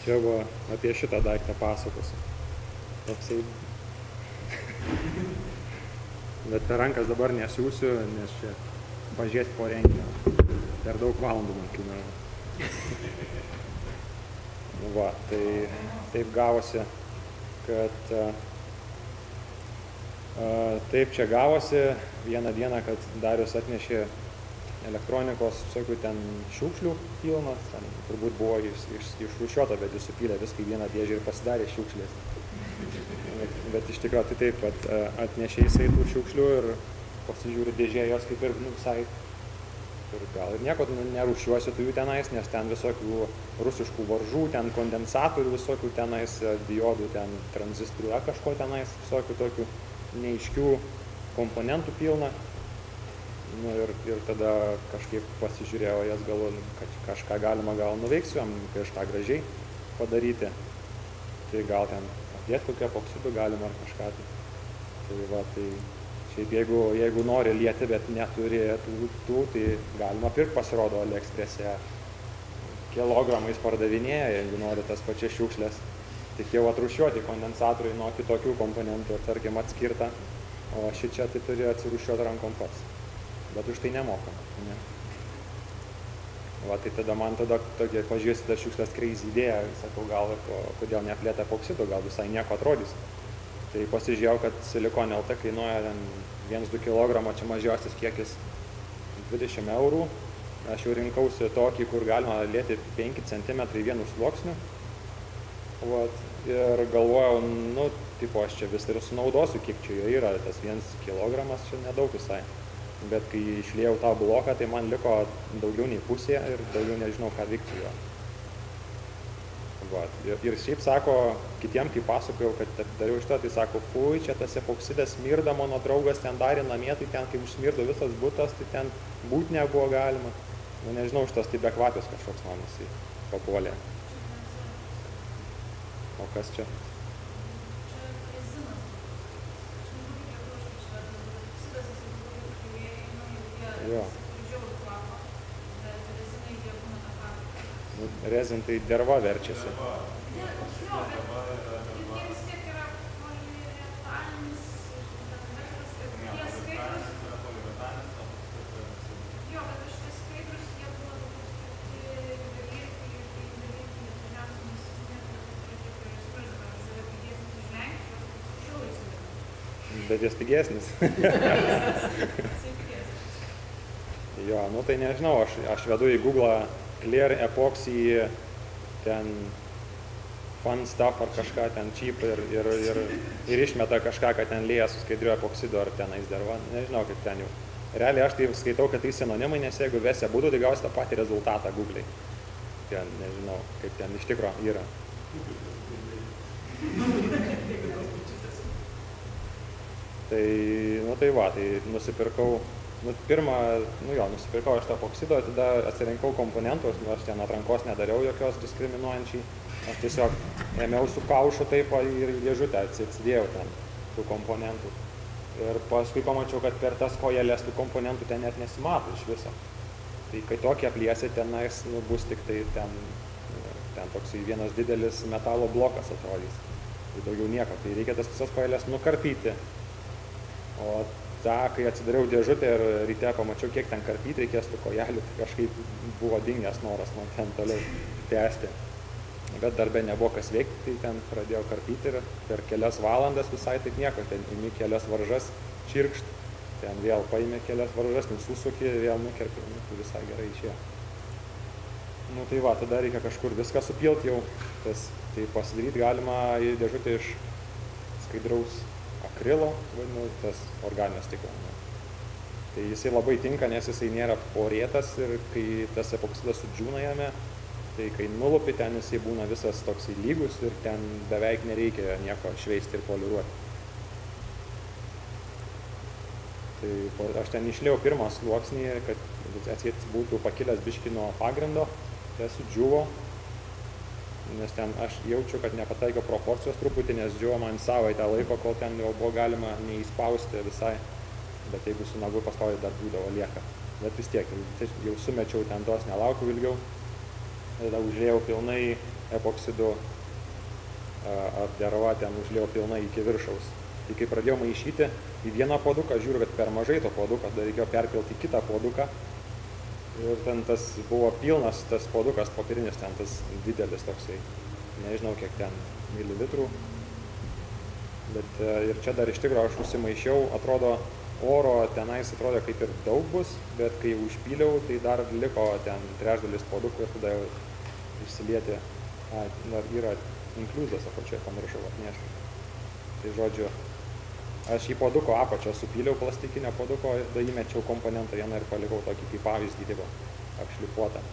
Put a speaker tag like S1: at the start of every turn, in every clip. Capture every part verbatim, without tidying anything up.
S1: Čia va apie šitą daiktą pasakosiu. Toksai. Bet per rankas dabar nesiūsiu, nes čia pažiūrėti po renginio. Per daug valandų man kainavo. Va, tai taip gavosi, kad uh, taip čia gavosi vieną dieną, kad Darius atnešė elektronikos visokių ten šiukšlių pilnas, ten turbūt buvo iš, iš, išrūšiuota, bet jis supylė viską į vieną dėžę ir pasidarė šiukšlės. Bet, bet iš tikrųjų tai taip, kad atnešė jisai tų šiukšlių ir pasižiūriu dėžė jos kaip ir nu, visai ir gal ir nieko nerūšiuosiu tų jų tenais, nes ten visokių rusiškų varžų, ten kondensatorių visokių tenais, diodų, ten tranzistorių, kažko tenais, visokių tokių neaiškių komponentų pilna. Nu, ir, ir tada kažkaip pasižiūrėjau jas, galvoju, kad kažką galima gal nuveiksiu, kažką gražiai padaryti. Tai gal ten padėti kokią epoksidų galima ar kažką. Tai, tai va, tai šiaip jeigu, jeigu nori lieti, bet neturi tų, tų, tai galima pirkti, pasirodo, AliExpress'e. Kilogramais pardavinėja, jeigu nori tas pačias šiukšlės. Tik jau atrūšiuoti kondensatoriai nuo kitokių komponentų, tarkim, atskirta. O ši čia tai turi atsirūšiuoti rankom pats. Bet už tai nemokam. Ne? Va, tai tada man tada tokia, pažiūrėsi, tas šiukšlės crazy idėja, sakau, gal kodėl neplėta epoksido, gal visai nieko atrodys. Tai pasižiūrėjau, kad silikonė L T kainuoja vienas du kilogramą, čia mažiausias kiekis dvidešimt eurų. Aš jau rinkausi tokį, kur galima lieti penki centimetrai vienu sluoksniu. Vat, ir galvojau, nu, tipo, aš čia vis ir sunaudosiu, kiek čia jo yra, tas vienas kilogramas čia nedaug visai. Bet kai išliejau tą bloką, tai man liko daugiau nei pusė ir daugiau nežinau, ką veikti jo. Va, ir, ir šiaip sako, kitiem, kai pasakojau, kad dariau iš to, tai sako, fui, čia tas epoksidas smirda, mano draugas ten darė namie, tai ten, kai užsmirdo visas butas, tai ten būt nebuvo galima. Nu, nežinau, šitas tai bekvapios kažkoks man jisai papuolė. O kas čia? Jo. Rezintai derva verčiasi. Bet jis pigesnis. Jo, nu tai nežinau, aš, aš vedu į Google Clear Epoxy, ten fun stuff ar kažką ten cheap ir, ir, ir, ir išmeta kažką, kad ten lieja su skaidriu epoksidu ar tenais derva, nežinau kaip ten jau. Realiai aš tai skaitau, kad tai sinonimai, nes jeigu vesi būtų, tai gausi tą patį rezultatą Google'ai. Ten nežinau, kaip ten iš tikro yra. Tai, nu tai va, tai nusipirkau. Nu, pirmą, nu jo, nusipirkau aš tą epoksido, tada atsirinkau komponentus, nu, aš ten atrankos nedariau jokios diskriminuojančiai. Aš tiesiog ėmiau su kaušu taip ir dėžutę atsidėjau ten tų komponentų. Ir paskui pamačiau, kad per tas kojelės tų komponentų ten net nesimato iš viso. Tai kai tokį apliesi, tenais nu, bus tik tai ten, ten toks vienas didelis metalo blokas atrodys. Tai daugiau nieko. Tai reikia tas visas kojelės nukarpyti. O tą, kai atsidariau dėžutę ir ryte pamačiau, kiek ten karpyti reikės tų kojelių, tai kažkaip buvo dingęs noras man ten toliau tęsti. Bet darbe nebuvo kas veikti, tai ten pradėjau karpyti ir per kelias valandas visai taip nieko, ten imi kelias varžas, čirkšt, ten vėl paėmė kelias varžas, nususukį, vėl nukerpi, nu, tai visai gerai išėjo. Nu tai va, tada reikia kažkur viską supilti jau, tas, tai pasidaryti galima į dėžutę iš skaidraus akrilo, vadinu, tas organinio stiklo. Tai jisai labai tinka, nes jisai nėra porėtas ir kai tas epoksidas sudžiūna jame, tai kai nulupi, ten jisai būna visas toksai lygus ir ten beveik nereikia nieko šveisti ir poliruoti. Tai aš ten išliejau pirmą sluoksnį, kad atsiet būtų pakilęs biškį nuo pagrindo, tai sudžiuvo. Nes ten aš jaučiu, kad nepataikiau proporcijos truputį, nes džiuvo man savaitę laiko, kol ten jau buvo galima neįspausti visai, bet jeigu su nagu pastoviai dar būdavo lieka. Bet vis tiek, jau sumečiau ten tos, nelaukiau ilgiau. tada užliejau pilnai epoksidu ar derva, ten užliejau pilnai iki viršaus. Tai kai pradėjau maišyti į vieną puoduką, žiūriu, kad per mažai to puoduką, tada reikėjo perpilti į kitą puoduką. Ir ten tas buvo pilnas, tas puodukas popierinis, ten tas didelis toksai, nežinau kiek ten mililitrų. Bet ir čia dar iš tikrųjų aš užsimaišiau, atrodo, oro tenais atrodo kaip ir daug bus, bet kai užpyliau, tai dar liko ten trečdalis puodukų ir tada jau išsilieti. A, dar yra inkliuzas apačioje, pamiršau atnešti. Tai žodžiu, aš į puoduko apačią supyliau plastikinio puoduko, tada įmečiau komponentą vieną ir palikau tokį kaip pavyzdį, tipo apšlifuotą.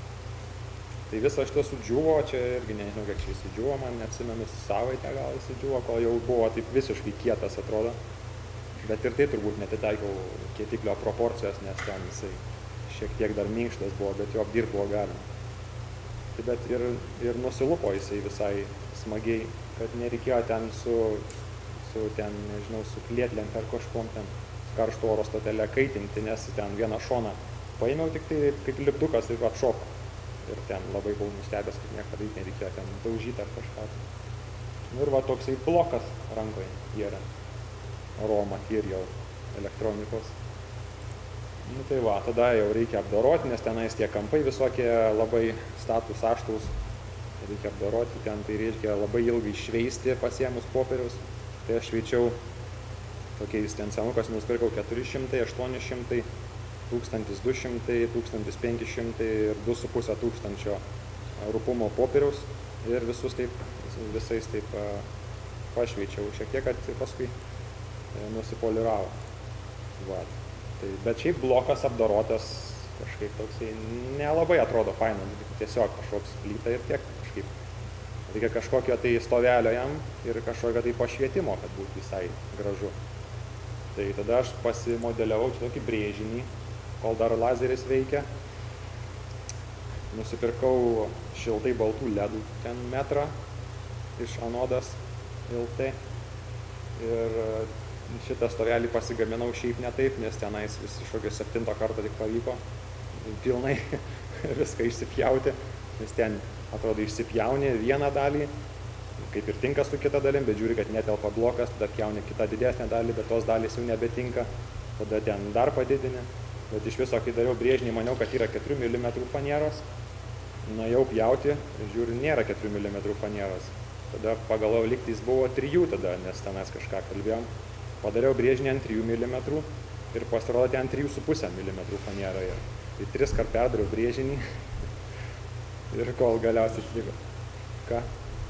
S1: Tai visą šitą sudžiuvo, čia irgi nežinau, kiek čia įsidžiuvo, man neatsimenu, savaitę gal įsidžiuvo, kol jau buvo taip visiškai kietas atrodo. Bet ir tai turbūt netitaikiau kietiklio proporcijos, nes ten jisai šiek tiek dar minkštas buvo, bet jo apdirbt buvo galima. Tai bet ir, ir nusilupo jisai visai smagiai, kad nereikėjo ten su, su ten, nežinau, su klietlėm per kažkom ten karšto oro stotelę kaitinti, nes ten vieną šoną paėmiau tik tai kaip lipdukas ir atšoko. Ir ten labai buvau nustebęs, kad nieko daryti nereikėjo ten daužyti ar kažką. Nu ir va toksai blokas rankoje yra raw material elektronikos. Nu tai va, tada jau reikia apdoroti, nes tenais tie kampai visokie labai status aštrūs. Reikia apdoroti ten, tai reikia labai ilgai šveisti pasiėmus popieriaus. Tai aš šveičiau tokiais ten senukas, nusipirkau keturi šimtai, aštuoni šimtai, tūkstantis du šimtai, tūkstantis penki šimtai ir du su puse tūkstančio rupumo popieriaus ir visus taip, visais taip pašveičiau šiek tiek, kad paskui nusipoliravo. Va. Tai, bet šiaip blokas apdorotas kažkaip toksai nelabai atrodo faina, tiesiog kažkoks plyta ir tiek kažkaip. Reikia kažkokio tai stovelio jam ir kažkokio tai pašvietimo, kad būtų visai gražu. Tai tada aš pasimodeliavau čia tokį brėžinį, kol dar lazeris veikia. Nusipirkau šiltai baltų ledų ten metrą iš anodas L T. Ir šitą stovelį pasigaminau šiaip ne taip, nes tenais vis iš kokio septinto karto tik pavyko pilnai viską išsipjauti, nes ten atrodo išsipjauni vieną dalį, kaip ir tinka su kita dalim, bet žiūri, kad netelpa blokas, tada pjauni kitą didesnę dalį, bet tos dalys jau nebetinka, tada ten dar padidini. Bet iš viso, kai dariau brėžinį, maniau, kad yra keturių milimetrų fanieros. Nuėjau pjauti, žiūriu, nėra keturių milimetrų fanieros. Tada pagalvojau, lygtais buvo trijų tada, nes tenais kažką kalbėjom. Padariau brėžinį ant trijų milimetrų ir pasirodė ant trijų su puse milimetrų faniera. Tai tris kart perdariau brėžinį ir kol galiausiai atliko. Ką?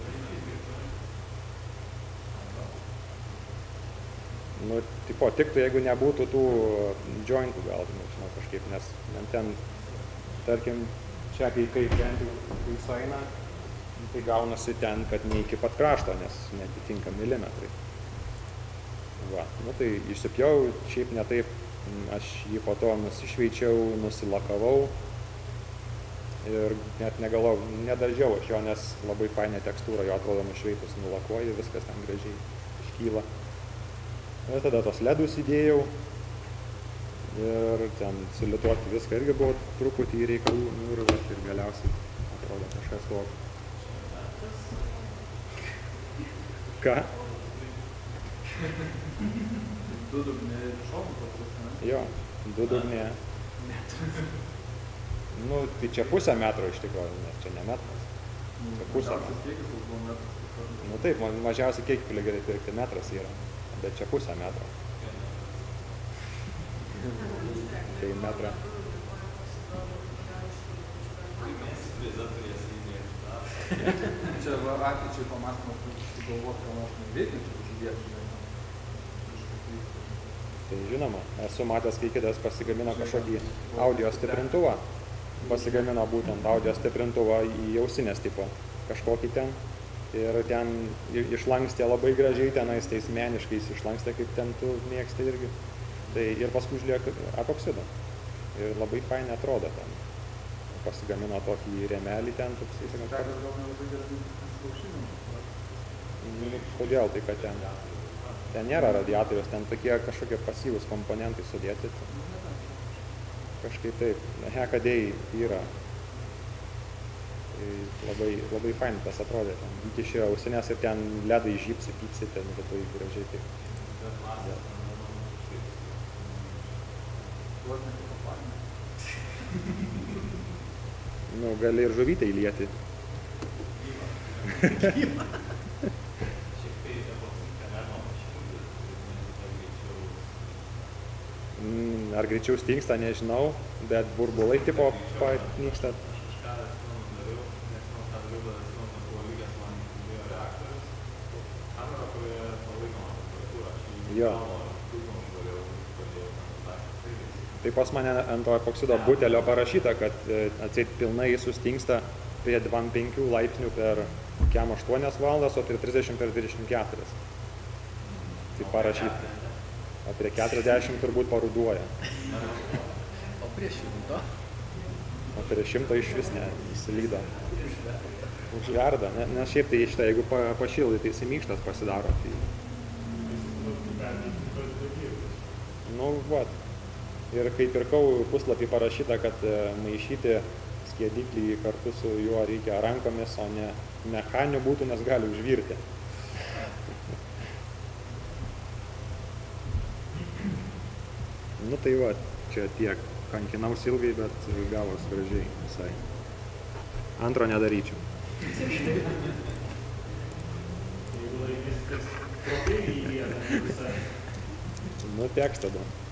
S1: Nu, tipo, tiktų, jeigu nebūtų tų jointų gal, nežinau, kažkaip, nes ten, tarkim, čia kai kai ten kai sueina, tai gaunasi ten, kad ne iki pat krašto, nes netitinka milimetrai. Va, nu tai išsipjau, šiaip ne taip, aš jį po to nusišveičiau, nusilakavau ir net negalau, nedažiau aš jo, nes labai fainė tekstūra, jo atrodo nušveitus, nulakuoju, viskas ten gražiai iškyla. Ir tada tos ledus įdėjau ir ten sulituoti viską irgi buvo truputį reikalų, nu ir, ir galiausiai atrodo kažkas tokio. Ką?
S2: Du dugnė ir šonų patus, ne?
S1: Jo, du dugnė. Nu, tai čia pusę metro iš tikrųjų, nes čia ne metras. Čia pusę metro. Nu taip, mažiausiai kiek pili gerai pirkti metras yra. Bet čia pusę metro. Tai metrą.
S2: Čia ateičiai pamastymas, kad sugalvoti, ką nors neveikti, čia uždėti.
S1: Tai žinoma, esu matęs, kai kitas pasigamino kažkokį audio stiprintuvą. Pasigamino būtent audio stiprintuvą į ausinės tipo kažkokį ten. Ir ten išlankstė labai gražiai, tenais tais meniškais išlankstė, kaip ten tu mėgsti irgi. Tai ir paskui užlieka epoksidą. Ir labai fainai atrodo ten. Pasigamino tokį rėmelį ten. Toks,
S2: tai gal nelabai gerai užkaušinimą?
S1: Kodėl? Tai kad ten, ten nėra radiatorius, ten tokie kažkokie pasyvūs komponentai sudėti. Kažkaip taip. Hekadėjai yra. Tai labai, labai fain tas atrodė. Įkiši ausinės ir ten ledai žypsi, pypsi, ten labai gražiai taip. Ja. Nu, gali ir žuvytę įlieti. Ar greičiau stingsta, nežinau, bet burbulai tipo panyksta. Jo. Tai pas mane ant to epoksido butelio parašyta, kad atseit pilnai sustingsta prie dvidešimt penkių laipsnių per kem aštuonias valandas, o prie trisdešimt per dvidešimt keturias. Tai parašyta. O prie keturiasdešimt turbūt paruduoja.
S2: O prie šimto?
S1: O prie šimto iš vis ne, įsilydo. Užverda, ne, nes šiaip tai šitą, jeigu pa, pašildai, tai įsimykštas pasidaro. Tai... Nu, vat. Ir kai pirkau puslapį parašyta, kad maišyti skiediklį kartu su juo reikia rankomis, o ne mechaniniu būtų, nes gali užvirti. Nu tai va, čia tiek. Kankinaus ilgai, bet gavos gražiai visai. Antro nedaryčiau. Nu teks tada.